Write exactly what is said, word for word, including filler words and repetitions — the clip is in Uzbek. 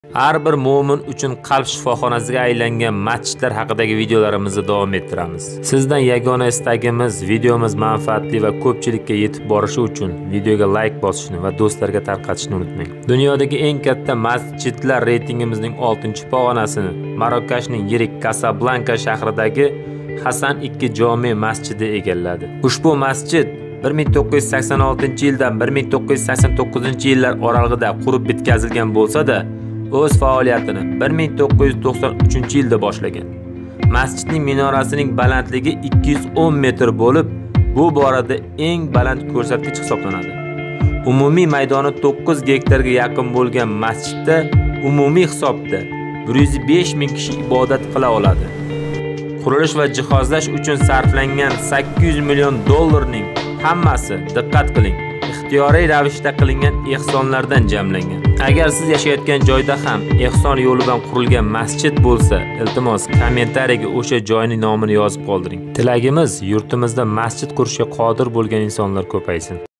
Har bir mu'min uchun qalb shifoxonasiga aylangan masjidlar haqidagi videolarimizni davom ettiramiz. Sizdan yagona istagimiz videomiz manfaatli va ko'pchilikka yetib borishi uchun videoga like bosishni va do'stlarga tarqatishni unutmang. Dunyodagi eng katta masjidlar reytingimizning oltinchi pog'onasini Marokashning yirik Casablanca shahridagi Hasan ikki jome masjidi egalladi. Ushbu masjid bir ming to'qqiz yuz sakson oltinchi yildan bir ming to'qqiz yuz sakson to'qqizinchi yillar oralig'ida qurib bitkazilgan bo'lsa-da, o'z faoliyatini bir ming to'qqiz yuz to'qson uchinchi yilda boshlagan. Masjidning minorasining balandligi ikki yuz o'n metr bo'lib, bu borada eng baland ko'rsatkich hisoblanadi. Umumiy maydoni to'qqiz gektarga yaqin bo'lgan masjidda umumiy hisobda bir yuz besh ming kishi ibodat qila oladi. Qurilish va jihozlash uchun sarflangan sakkiz yuz million dollarning hammasi, diqqat qiling, ixtiyoriy ravishda qilingan ehsonlardan jamlangan. Agar siz yashayotgan joyda ham ehson yo'li bilan qurilgan masjid bo'lsa, iltimos kommentariyaga o'sha joyning nomini yozib qoldiring. Tilagimiz yurtimizda masjid qurishga qodir bo'lgan insonlar ko'paysin.